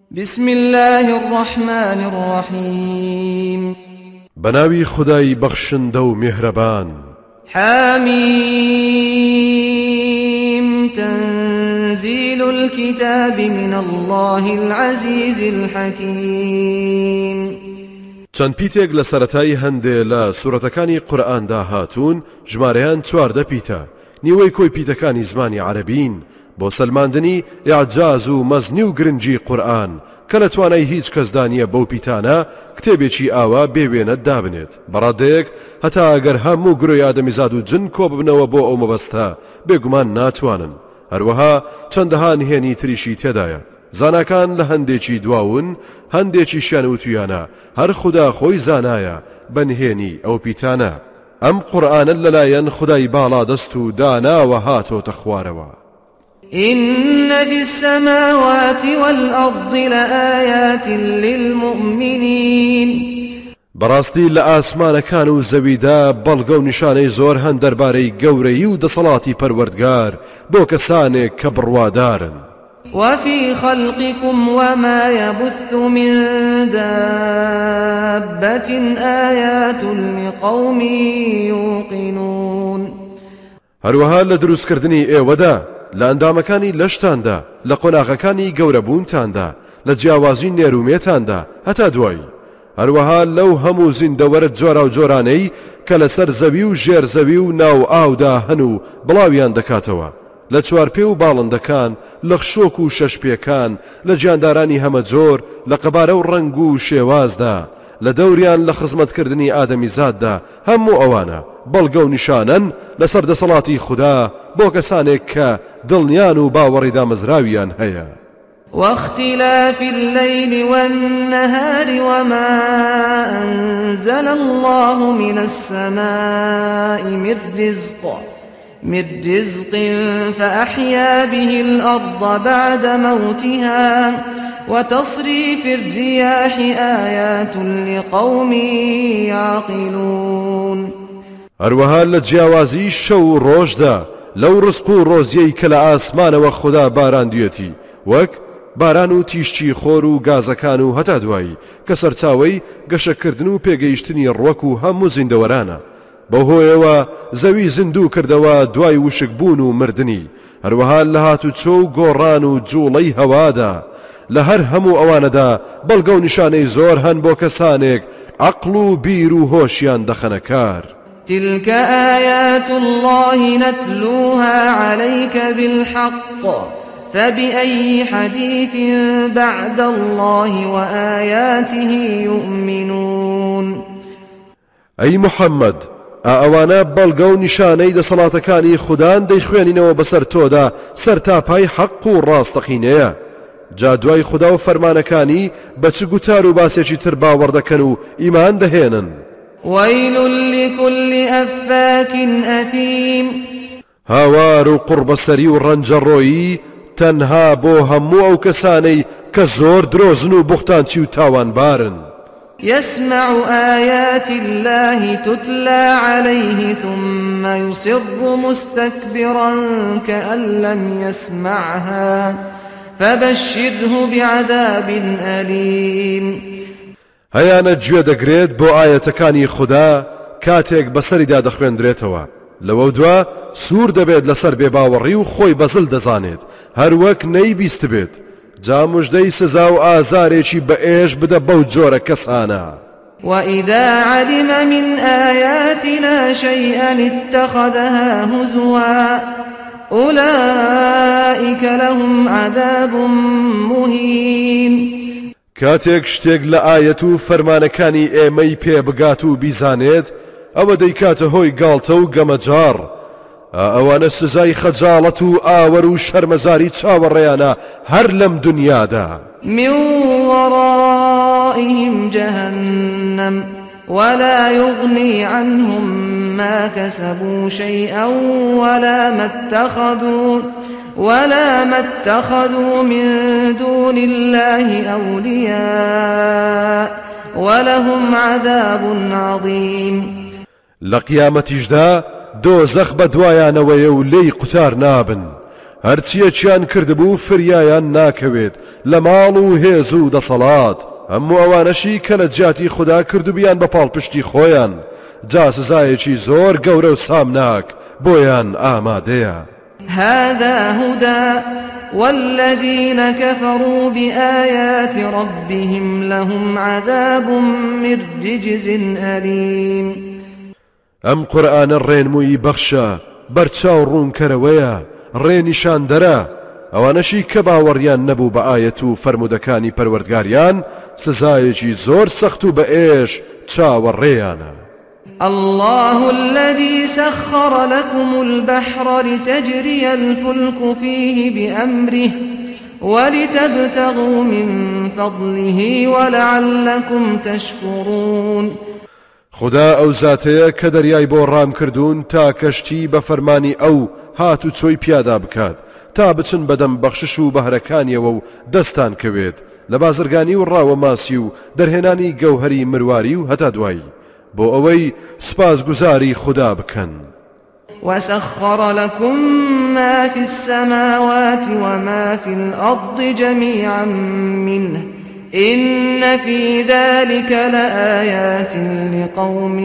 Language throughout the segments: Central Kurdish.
بسم الله الرحمن الرحيم بناوي خداي بخشندو مهربان حميم تنزيل الكتاب من الله العزيز الحكيم چەند پیتێک لە سەرەتای هەندێ لە سوورەتەکانی قورئاندا هاتوون ژمارەیان 14 پیتە نیوەی کۆی پیتەکانی زمانی عەرەبین بۆ سەلماندنی ئیعجاز و مەزنی و گرنگی قورئان کە لە توانای هیچ کەسدا نییە بەو پیتانە کتێبێکی ئاوا بێوێنە دابنێت بەڕادەیەک هەتا ئەگەر هەموو گرۆی ئادەمیزاد و جن کۆ ببنەوە بۆ ئەو مەبەستە بێگومان ناتوانن هەروەها چەندەها نهێنی تریشی تێدایە زاناکان لە هەندێکی دواون هەندێکیشیان وتویانە هەر خدا خۆی زانایە بەنهێنی ئەو پیتانە ئەم قورئانە لەلایەن خدای باڵا دەست و داناوە هاتۆتە خوارەوە إن في السماوات والأرض لآيات للمؤمنين بەڕاستی لە ئاسمانەکان و زەویدا بەڵگە و نیشانەی زۆر هەن دەربارەی گەورەی و دەسەڵاتی پەروەردگار بۆ کەسانێک کە بڕوادارن وفي خلقكم وما يبث من دابة آيات لقوم يوقنون هەروەها لە دروستکردنی ئێوەدا لە ئەندامەکانی لەشتاندا لە قۆناغەکانی گەورەبوونتاندا لە جیاوازی نێرومێتاندا هەتا دوایی هەروەها لەو هەموو زیندەوەرە جۆرا و جۆرانەی کە لەسەر زەوی و ژێرزەوی و ناو ئاودا هەن و بڵاویان دەکاتەوە لە چوارپێ و باڵندەکان لە خشۆک و شەشپێکان لە گیاندارانی هەمە جۆر لە قەبارە و ڕەنگ و شێوازدا لە دەوریان لە خزمەتکردنی ئادەمیزاددا هەموو ئەوانە بەڵگە و نیشانەن لەسەر دەسەڵاتی خوددا بۆ کەسانێک کە دڵنیان و باوەڕی دامەزراویان هەیە واختلاف الليل والنهار وما أنزل الله من السماء من رزق فأحيا به الأرض بعد موتها وتصريف الرياح آيات لقوم يعقلون هەروەها لە جیاوازی شەو ڕۆژدا لەو ڕزق و ڕۆزیەی کە لە ئاسمانەوە خوددا باراندوێتی وەک باران و تیشتی خۆر و گازەکان و هەتا دوایی کە سەرچاوەی گەشەکردن و پێگەیشتنی ڕوەک و هەموو زیندەوەرانە بەهۆیەوە زەوی زیندوو کردەوە دوای وشک بوون و مردنی هەروەها لە هاتوچۆ و گۆڕان و جوڵەی هەوادا لە هەر هەموو ئەوانەدا بەڵگە و نیشانەی زۆر هەن بۆ کەسانێک عەقڵ و بیر و هۆشیان دەخەنە کار تلك آيات الله نتلوها عليك بالحق فبأي حديث بعد الله وآياته يؤمنون أي محمد ئەوانە بەڵگە و نیشانەی دەسەڵاتەکانی خوددان دەیخوێنینەوە بەسەر تۆدا سەر تاپای حەق و ڕاستەقینەیە جا دوای خوددا و فەرمانەکانی بە چ گوتار و باسێکی تر باوەڕ دەکەن و ئیمان دەهێنن ويل لكل أفاك أثيم هاوار و قوربەسەری و ڕەنجەڕۆیی تەنها بۆ هەموو ئەو کەسانەی کە زۆر درۆزن و بوختانچی و تاوانبارن يسمع آيات الله تتلى عليه ثم يصر مستكبرا كأن لم يسمعها فبشره بعذاب أليم هەیانە گوێ دەگرێت بۆ ئاەتەکانی خوددا کاتێک بەسەریدا دەخوێندرێتەوە لەوە دوا سوور دەبێت لەسەر بێباوەڕی و خۆی بەزڵ دەزانێت هەروەک نەیبیست بێت جا موژدەی سزا و ئازارێکی بەئێش بدە بەو جۆرە کەسانە وإذا علم من آياتنا شيئا اتخذها هزوا أولئك لهم عذاب مهين کاتێک شتێک لە ئاەت و فەرمانەکانی ئێمەی پێبگات و بیزانێت ئەوە دەیکاتە هۆی گاڵتە و گەمەجار ئەوانە سزای خەجاڵەت و ئاوەر و شەرمەزاری چاوەڕێیانە هەر لەم دنیادا من ورائهم جهنم ولا يغني عنهم ما كسبوا شيئا ولا ما اتخذوا من دون الله أولياء ولهم عذاب عظيم لقيامتيجدا دۆزەخ بە دوایانەوەیە و لێی قوتار نابن هەرچیەکیان کردبوو فریایان ناکەوێت لە ماڵ و هێز و دەسەڵات هەموو ئەوانەشی کە لە جیاتی خوددا کردوبیان بە پاڵپشتی خۆیان جا سزایەکی زۆر گەورە و سامناک بۆیان ئامادەیە. هذا هدى والذين كفروا بآيات ربهم لهم عذاب من رجز أليم. ئەم قورئانە ڕێنمووی بەخشە بەرچاو ڕوونکەرەوەیە ڕێنیشان دەرە ئەوانەشی کە باوەڕیان نەبوو بە ئایەت و فەرمودەکانی پەروەردگاریان سزایەکی زۆر سەخت و بە ئێش چاوەڕێیانە. الله الذي سخر لكم البحر لتجري الفلك فيه بأمره ولتبتغوا من فضله ولعلكم تشكرون. خدا ئەو زاتەیە کە دەریای بۆ ڕام کردوون تا کەشتی بە فەرمانی ئەو هات و چۆی پیادا بکات تا بچن بەدەم بەخشش و بەهرەکانیەوە و دەستان کەوێت لە بازرگانی و ڕاوە ماسی و دەرهێنانی گەوهەری مرواری و هەتا دوایی بۆ ئەوەی سپاسگوزاری خدا بکەن. وسخر لكم ما في السماوات وما في الأرض جميعا منه إن في ذلك لآيات لقوم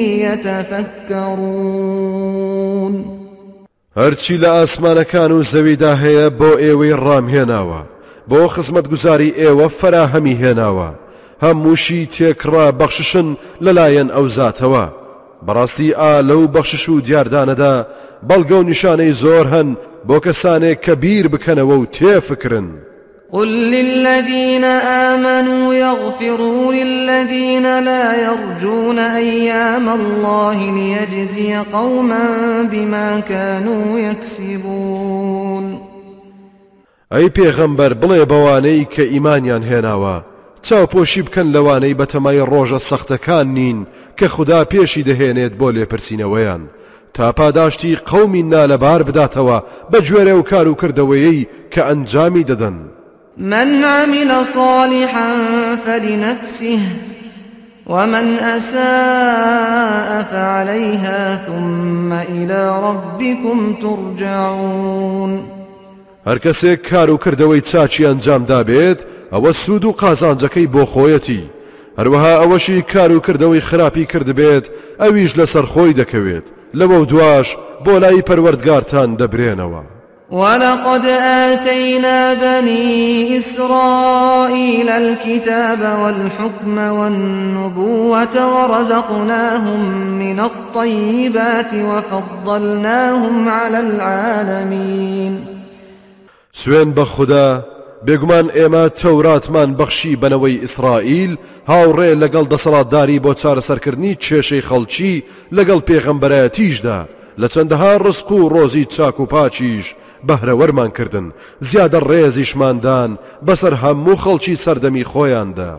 يتفكرون. هەرچی لە ئاسمانەکان و زەویدا هەیە بۆ ئێوەی ڕامهێناوە بۆ خزمەتگوزاری ئێوە فەراهەمی هێناوە هەمووشی تێکڕا بەخششن لەلایەن ئەو زاتەوە بەڕاستی لەو بەخشش و دیاردانەدا بەڵگە و نیشانەی زۆر هەن بۆ کەسانێک کە بیر بکەنەوە و تێفکرن. قل للذين آمنوا يغفروا للذين لا يرجون أيام الله ليجزي قوما بما كانوا يكسبون. ئەی پێغەمبەر بڵێ بەوانەی کە ئیمانیان هێناوە چاوپۆشی بکەن لەوانەی بەتەمای ڕۆژە سەختەکان نین کە خوددا پێشی دەهێنێت بۆ لێپرسینەوەیان تا پاداشتی قەومی نالەبار بداتەوە بە گوێرە و کار و کردەوەیەی کە ئەنجامی دەدەن. من عمل صالحا فلنفسه ومن أساء فعليها ثم إلى ربكم ترجعون. هەر کەسێک کار و کردەوەی چاچی ئەنجام دابێت ئەوە سوود و قازانجەکەی بۆ خۆیەتی هەروەها ئەوەشی کار و کردەوەی خراپی کردبێت ئەویش لەسەر خۆی دەکەوێت لەوە دواش بۆ لای پەروەردگارتان دەبرێنەوە. ولقد آتينا بني إسرائيل الكتاب والحكم والنبوة ورزقناهم من الطيبات وفضلناهم على العالمين. سوێن بە خوددا بێگومان ئێمە تەوراتمان بەخشی بنەوەی ئیسرائیل هاوڕێ لەگەڵ دەسەڵاتداری بۆ چارەسەرکردنی کێشەی خەڵکی لەگەڵ پێغەمبەرەتیشدا لە چەندەها ڕزق و ڕۆزی چاک و پاچیش بەهرەوەرمان کردن زیادە ڕێزیشماندان بەسەر هەموو خەڵکی سەردەمی خۆیاندا.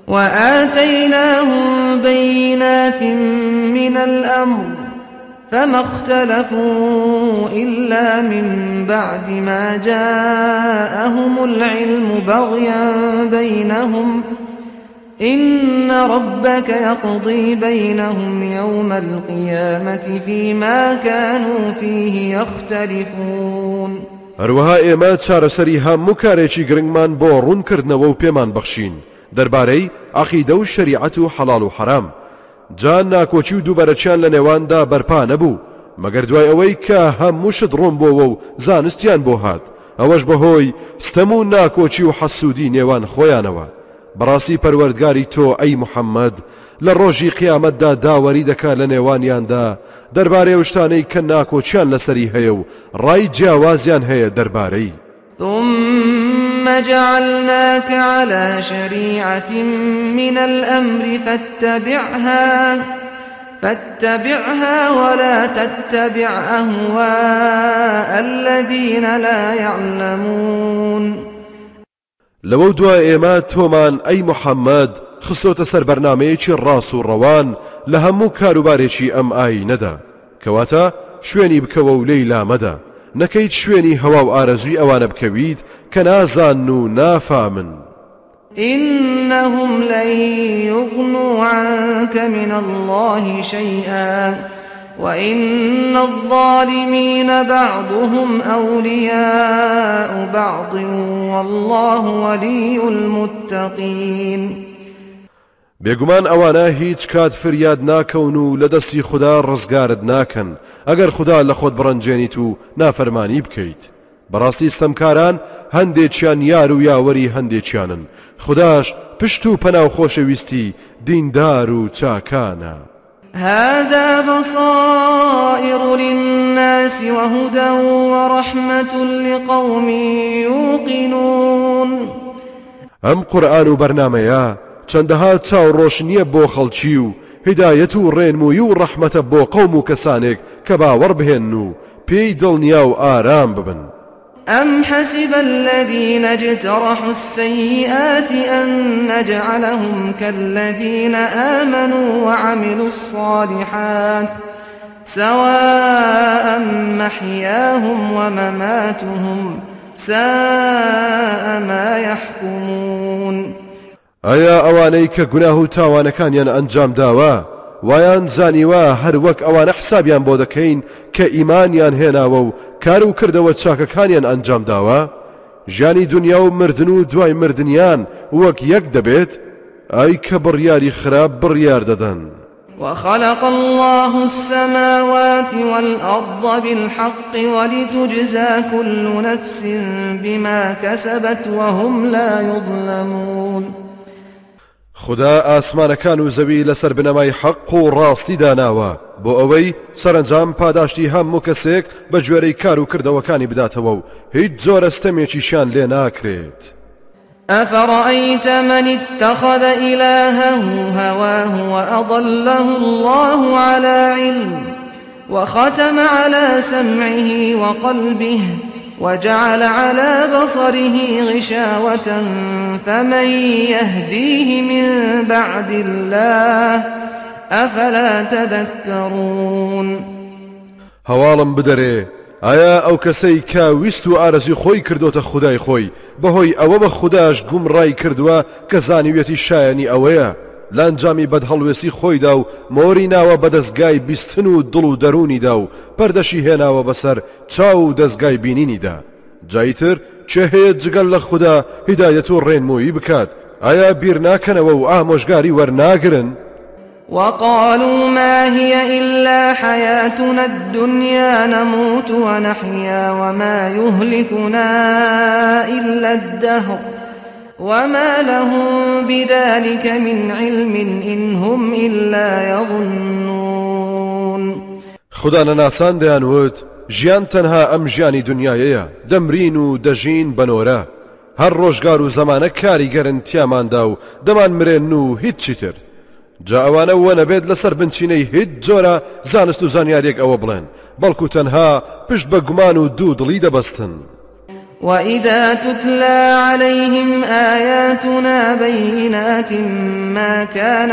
وآتيناهم بينات من الأمر فما اختلفوا إلا من بعد ما جاءهم العلم بغيا بينهم إن ربك يقضي بينهم يوم القيامة فيما كانوا فيه يختلفون. هەروەها ئێمە چارەسەری هەموو کارێکی گرنگمان بۆ ڕوونکردنەوە و پێمان بەخشین دەربارەی عەقیدە و شەریعەت و حەڵاڵ و حەرام جان ناکۆچی و دووبەرەچیان لە نێواندا بەرپا نەبوو مەگەر دوای ئەوەی کە هەمووشت ڕوون بۆەوە و زانستیان بۆ هات ئەوەش بەهۆی ستەم و ناکۆچی و حەسوودی نێوان خۆیانەوە. بەڕاستی پەروەردگاری تۆ ئەی موحەممەد لە ڕۆژی قیامەتدا داوەری دەکات لە نێوانیاندا دەربارەی شتانەی کە ناکۆچیان لەسەری هەیە و ڕای جیاوازیان هەیە دەربارەی. ثم جعلناك على شريعة من الأمر فاتبعها ولا تتبع أهواء الذين لا يعلمون. لەوە دوای ئێمە تۆمان ئەی موحەممەد خستۆتە سەر بەرنامەیەکی ڕاست و ڕەوان لە هەموو کاروبارێکی ئەم ئاینەدا کەواتە شوێنی بکەوە و لێی لامەدا نەکەیت شوێنی هەوا و ئارەزوی ئەوانە بکەویت کە نازان و نافامن. إنهم لن يغنوا عنك من الله شيئا وإن الظالمين بعضهم أولياء بعض والله ولي المتقين. بێگومان ئەوانە هیچ کات فریاد ناکەون و لە دەستی خوددا ڕزگارت ناکەن ئەگەر خوددا لە خۆت بڕەنجێنیت و نافەرمانی بکەیت. بەڕاستی ستەمکاران هەندێکیان یار و یاوەری هەندێکیانن، خودداش پشت و پەناو خۆشەویستی دیندار و چاکانە. هذا بصائر للناس وهدى ورحمة لقوم يوقنون. ئەم قورئان و بەرنامەیە چەندەها چاوڕۆشنیە بۆ خەڵکی و هیدایەت و ڕێنمووی و ڕەحمەتە بۆ قەوم و کەسانێک کە باوەڕ بهێن و پێی دڵنیا و ئارام ببن. أم حسب الذين اجترحوا السيئات أن نجعلهم كالذين آمنوا وعملوا الصالحات سواء محياهم ومماتهم ساء ما يحكمون. ئایا ئەوانەی کە گوناه و تاوانەکانیان ئەنجام داوە وایان زانیوە هەر وەک ئەوانە حسابیان بۆ دەکەین کە ئیمانیان هێناوە و کار و کردەوە چاکەکانیان ئەنجام داوە؟ ژیانی دنیا و مردن و دوای مردنیان وەک یەک دەبێت؟ ئای کە بڕیاری خراپ بڕیار دەدەن. وخلق الله السماوات والأرض بالحق ولتجزى كل نفس بما كسبت وهم لا يظلمون. خدا ئاسمانەکان و زەوی لەسەر بنەمای حەق و ڕاستی داناوە بۆ ئەوەی سەرنجام پاداشتی هەموو کەسێک بە گوێرەی کار و کردەوەکانی بداتەوە و هیچ جۆرە ستەمێکیشیان لێ ناکرێت. أفرأيت من اتخذ إلهه هواه وأضله الله على علم وختم على سمعه وقلبه وجعل على بصره غشاوة فمن يهديه من بعد الله أفلا تذكرون. هەواڵم بدەرێ ئایا ئەو کەسەی کە ویست و ئارەزوی خۆی کردوتە خودای خۆی بەهۆی ئەوە بە خودداش گومڕای کردووە کە زانیوێتی شایانی ئەوەیە لانجامی بەدهەڵوێستی خۆیدا و مۆری ناوە بە دەستگای بیستن و دڵ و دەرونیدا و پەردەشی هێناوە بەسەر چاو و دەستگای بینینیدا. جایتر چه هەیە جگەل لە خوددا هیدایەت و ڕێنمووی بکات؟ ئایا بیر ناکەنەوە و ئامۆژگاری وەرناگرن؟ وقالوا ما هي إلا حياتنا الدنيا نموت ونحيا وما يهلكنا إلا الدهر وما لهم بذلك من علم إن هم إلا يظنون. خدا نەناسان دەیانوت ژیان تەنها ئەم ژیانی دنیایەیە، دەمرین و دەژین بەنۆرە، هەر ڕۆژگار و زەمانە کاریگەرن تیاماندا و دەمان مرێن و هیچی تر. جا ئەوانە وە نەبێت لەسەر بنچینەی هیچ جۆرە زانست و زانیاریەک ئەوە بڵێن، بەڵکو تەنها پشت بە گومان و دوو دڵی دەبەستن. وإذا تتلى عليهم آياتنا بينات ما كان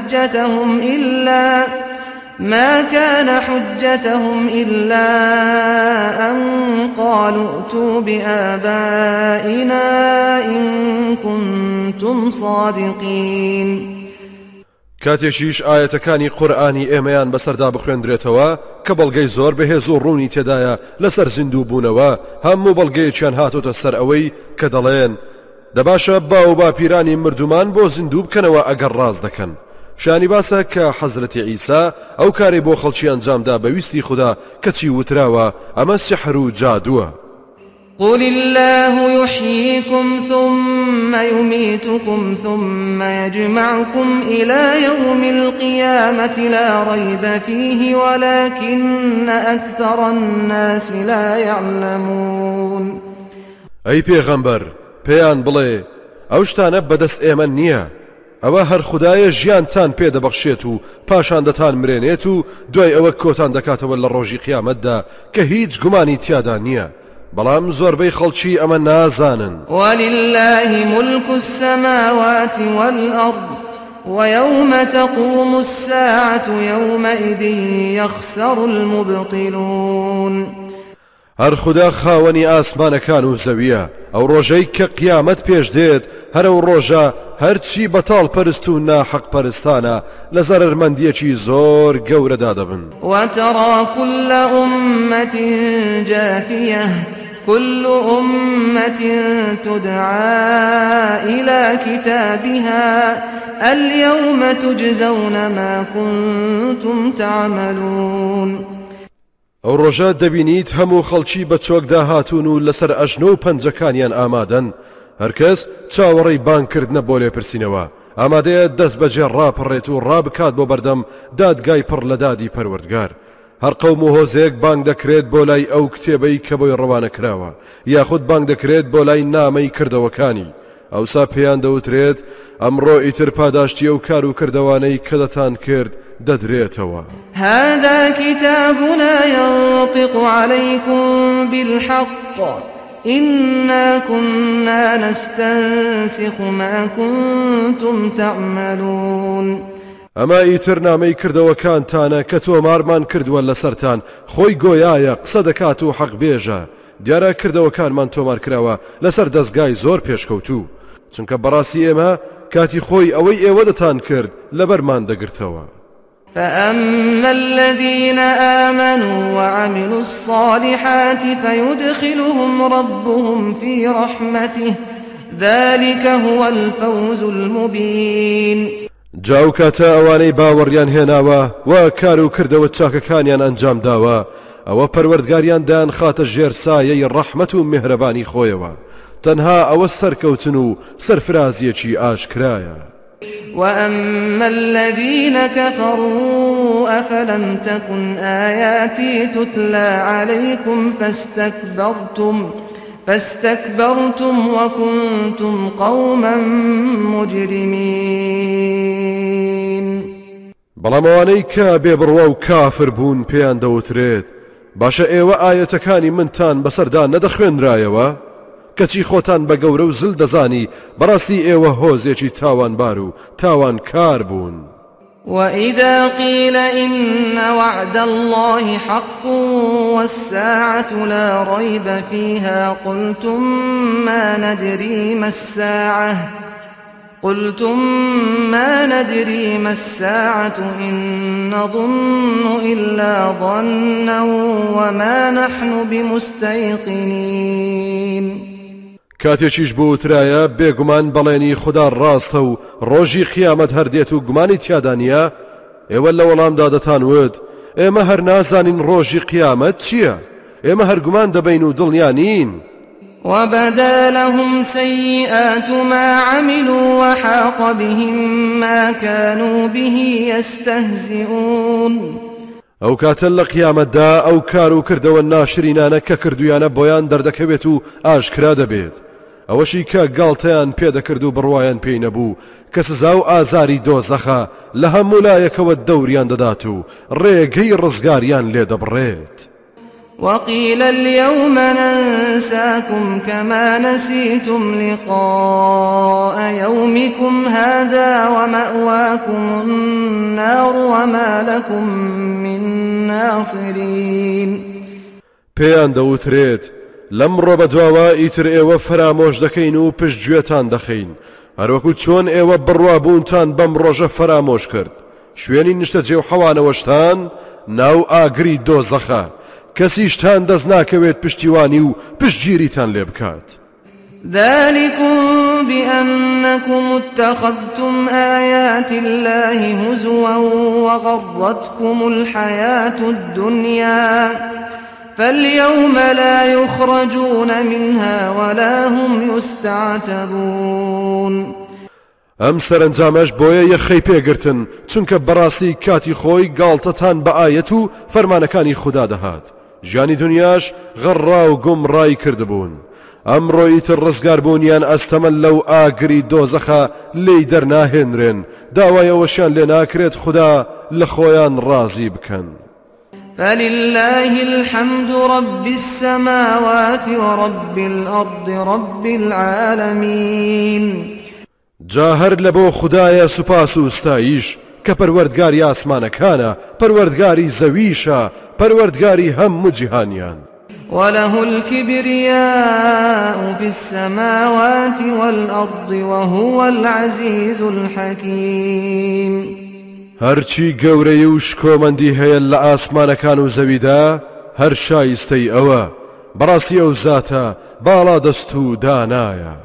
حجتهم إلا أن قالوا ائتوا بآبائنا إن كنتم صادقين. کاتێکیش ئاەتەکانی قورئانی ئێمەیان بەسەردا بخوێندرێتەوە کە بەڵگەی زۆر بەهێز و ڕوونی تێدایە لەسەر زیندوو بوونەوە هەموو بەڵگەیەکیان هاتۆتە سەر ئەوەی کە دەڵێن دەباشە با و باپیرانی مردومان بۆ زیندوو بکەنەوە ئەگەر ڕاز دەکەن. شانی باسە کە حەزرەتی عیسا ئەو کارێ بۆ خەڵکی ئەنجامدا بەویستی خوددا کەچی وتراوە ئەمە سحر و جادووە. قل الله يحييكم ثم يميتكم ثم يجمعكم إلى يوم القيامة لا ريب فيه ولكن أكثر الناس لا يعلمون. أي پێغەمبەر پێیان بڵێ ئەو شتانە بەدەست ئێمە نییە، ئەوە هەر خودایە ژیانتان پێدەبەخشێت و پاشان دەتان مرێنێت و دوای ئەوە کۆتان دەکاتەوە لە ڕۆژی قیامەتدا کە هیچ گومانی تیادا نییە، بەڵام زۆربەی خەڵکی ئەمە نازانن. ولله ملك السماوات والأرض ويوم تقوم الساعة يومئذ يخسر المبطلون. هەر خوددا خاوەنی ئاسمانەکان و زەویە ئەو ڕۆژەی کە قیامەت پێش دێت هەرە و ڕۆژە هەرچی بەتاڵ پەرست و ناحەق پەرستانە لە زەرمەندیەکی زۆر گەورەدا دەبن. وترى كل أمة جاثية كل أمة تدعى إلى كتابها اليوم تجزون ما كنتم تعملون. ئەو ڕۆژە دەبینیت هەموو خەڵکی بە چۆکدا هاتوون و لەسەر ئەژنۆ و پەنجەکانیان ئامادەن هەرکەس چاوەڕێی بانکردنە بۆ لێپرسینەوە ئامادەیە دەست بەجێ ڕاپەڕێت و ڕابکات بۆ بەردەم دادگای پڕ لە دادی پەروەردگار. هەر قەوم و هۆزێک بانگ دەکرێت بۆ لای ئەو کتێبەی کە بۆی ڕەوانە کراوە یاخود بانگ دەکرێت بۆ لای نامەی کردەوەکانی ئەوسا پێیان دەوترێت ئەمڕۆ ئیتر پاداشتی ئەو کار و کردەوانەی کە دەتان کرد دەدرێتەوە. هذا كتابنا ينطق عليكم بالحق إنا كنا نستنسخ ما كنتم تعملون. ئەمە ئیتر نامەی کردەوەکانتانە کە تۆمارمان کردووە لەسەرتان خۆی گۆیایە قسە دەکات و حەق بێژە دیارە کردەوەکانمان تۆمار کراوە لەسەر دەستگای زۆر پێشکەوتوو چونکە بەڕاستی ئێمە کاتی خۆی ئەوەی ئێوە دەتان کرد لەبەرمان دەگرتەوە. فأما الذين آمنوا وعملوا الصالحات فيدخلهم ربهم في رحمته ذلك هو الفوز المبين. جاو کاتە ئەوانەی باوەڕیان هێناوە و کار و کردەوە چاکەکانیان ئەنجام داوە ئەوە پەروەردگاریان دایان خاتە ژێر سایەی ڕەحمەت و میهرەبانی خۆیەوە تەنها ئەوە سەرکەوتن و سەرفرازیەکی ئاشکرایە. وأما الذين كفروا أفلم تكن آياتي تتلى عليكم فاستكبرتم وكنتم قوما مجرمين. بەڵام ئەوانەی کە بێبڕوە و کافر بوون پێیان دەوترێت باشە ئێوە ئاەتەکانی منتان بەسەردا نەدەخوێنرایەوە کەچی خۆتان بە گەورە و زل دەزانی بەڕاستی ئێوە هۆزێکی تاوانبار و تاوانکار بوون. وإذا قيل إن وعد الله حق والساعة لا ريب فيها قلتم ما ندري ما الساعة إن نظن إلا ظنا وما نحن بمستيقنين. کاتێکیش بۆ وترایە بێگومان بەڵێنی خوددا ڕاستە و ڕۆژی قیامەت هەردێت و گومانی تیادانە ئێوە لە وەڵامدا دەتانوت ئێمە هەر نازانین ڕۆژی قیامەت چییە ئێمە هەرگومان دەبین و دڵنیانین. وبدا لهم سيئات ما عملوا وحاق بهم ما كانوا به يستهزئون. ئەو کاتە لە قیامەتدا ئەو کار و کردەوە ناشرینانە کە کردویانە بۆیان دەردەکەوێت و ئاشکرا دەبێت ئەوەشی کە گاڵتەیان پێدەکرد و بڕوایان پێی نەبوو کە سزا و ئازاری دۆزەخە لە هەموو لایەکەوە دەوریان دەدات و ڕێگەی ڕزگاریان لێ دەبڕێت. وقيل اليوم ننساكم كما نسيتم لقاء يومكم هذا ومأواكم النار وما لكم من ناصرين. پێیان دەوترێت لەمڕۆ بەدواوە ئیتر ئێوە فرامۆش دەکەین و پشتگوێتان دەخەین هەروەکو چۆن ئێوە بڕوابوونتان بەم ڕۆژە فرامۆش کرد شوێنی نیشتە جێو حەوانەوەشتان ناو ئاگری دۆزەخە کەسیشتان دەست ناکەوێت پشتیوانی و پشتگیریتان لێ بکات. ذلكم بأنكم اتخذتم آيات الله هزوا وغرتكم الحياة الدنيا فاليوم لا يخرجون منها ولا هم يستعتبون. ئەم سەرنجامەش بۆیە یەخەی پێگرتن چونکە بەڕاستی کاتی خۆی گاڵتەتان بە ئایەت و فەرمانەکانی خوددا دەهات ژیانی دنیاش غەڕا و گومڕای کردبوون ئەمڕۆیتر ڕزگاربوونیان ئەستەمەن لەو ئاگری دۆزەخە لێی دەرناهێنرێن داوایەوەشیان لێ ناکرێت خوددا لە خۆیان ڕازی بکەن. فلله الحمد رب السماوات ورب الأرض رب العالمين. جا هەر لەبۆ خوددایە سوپاس و ستایش کە پەروەردگاری ئاسمانەکانە پەروەردگاری زەویشە پەروەردگاری هەموو جیهانیان. وله الكبرياء في السماوات والأرض وهو العزيز الحكيم. هرچی گەورەی و شکۆمەندی هەیە لە ئاسمانەکان و زەویدا هەر شایستەی ئەوە، بەڕاستی ئەو زاتە باڵا دەست و دانایە.